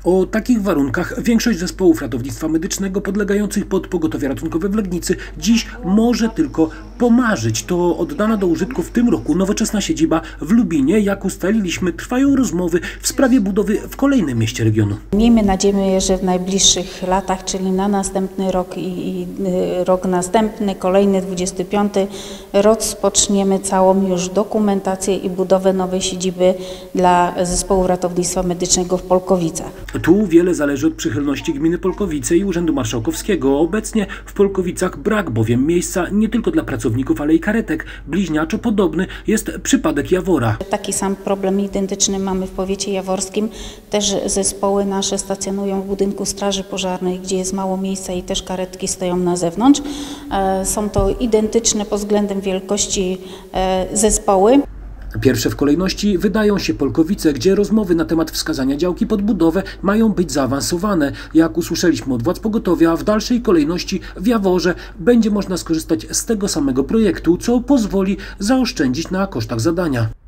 O takich warunkach większość zespołów ratownictwa medycznego podlegających pod pogotowie ratunkowe w Legnicy dziś może tylko pomarzyć. To oddana do użytku w tym roku nowoczesna siedziba w Lubinie. Jak ustaliliśmy, trwają rozmowy w sprawie budowy w kolejnym mieście regionu. Miejmy nadzieję, że w najbliższych latach, czyli na następny rok i rok następny, kolejny 25, rozpoczniemy całą już dokumentację i budowę nowej siedziby dla zespołu ratownictwa medycznego w Polkowicach. Tu wiele zależy od przychylności gminy Polkowice i Urzędu Marszałkowskiego. Obecnie w Polkowicach brak bowiem miejsca nie tylko dla pracowników, ale i karetek. Bliźniaczo podobny jest przypadek Jawora. Taki sam problem identyczny mamy w powiecie jaworskim. Też zespoły nasze stacjonują w budynku Straży Pożarnej, gdzie jest mało miejsca i też karetki stoją na zewnątrz. Są to identyczne pod względem wielkości zespoły. Pierwsze w kolejności wydają się Polkowice, gdzie rozmowy na temat wskazania działki pod budowę mają być zaawansowane. Jak usłyszeliśmy od władz pogotowia, w dalszej kolejności w Jaworze będzie można skorzystać z tego samego projektu, co pozwoli zaoszczędzić na kosztach zadania.